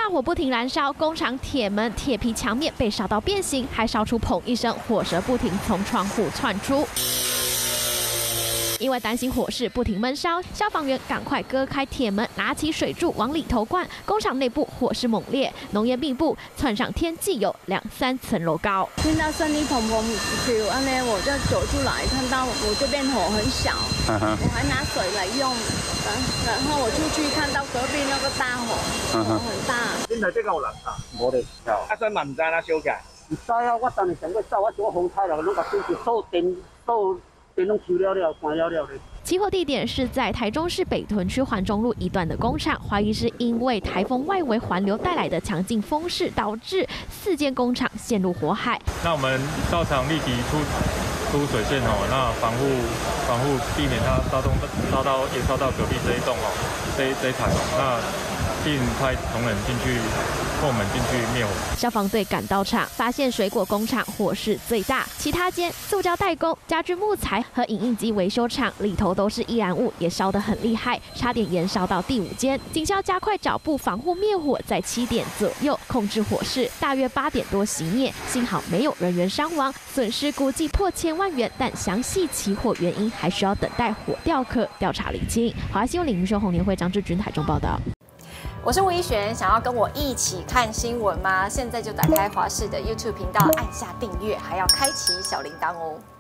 火不停燃烧，工厂铁门、铁皮墙面被烧到变形，还烧出砰一声，火舌不停从窗户窜出。 因为担心火势不停闷烧，消防员赶快割开铁门，拿起水柱往里头灌。工厂内部火势猛烈，浓烟密布，窜上天际有2、3层楼高。 听到声音砰砰跳，安呢我就走出来，看到我这边火很小，我还拿水来用，然后我出去看到隔壁那个大火，火很大。 现在这个有人啊，无咧晓，啊，所以嘛唔知哪烧起来。唔知啊，我当时想要走，我做风台了，拢把电池锁电锁。 起火地点是在台中市北屯区环中路一段的工厂，怀疑是因为台风外围环流带来的强劲风势，导致4间工厂陷入火海。 那我们到场立即出水线哦，那防护避免它烧到隔壁这一栋哦，这一台哦，那并派同仁进去。 后门进去灭火， 消防队赶到场，发现水果工厂火势最大，其他间塑胶代工、家具木材和影印机维修厂里头都是易燃物，也烧得很厉害，差点延烧到第5间。警消加快脚步防护灭火，在7点左右控制火势，大约8点多熄灭，幸好没有人员伤亡，损失估计破千万元，但详细起火原因还需要等待火调科调查厘清。华新闻林秀红年会张志军台中报道。 我是吴怡璇，想要跟我一起看新闻吗？现在就打开华视的 YouTube 频道，按下订阅，还要开启小铃铛哦。